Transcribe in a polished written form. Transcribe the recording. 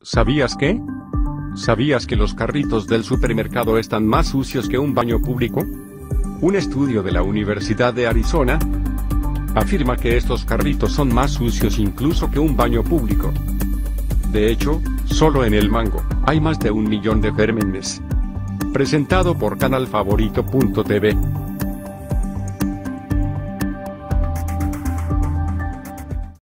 ¿Sabías qué? ¿Sabías que los carritos del supermercado están más sucios que un baño público? Un estudio de la Universidad de Arizona afirma que estos carritos son más sucios incluso que un baño público. De hecho, solo en el mango hay más de 1 millón de gérmenes. Presentado por canalfavorito.tv.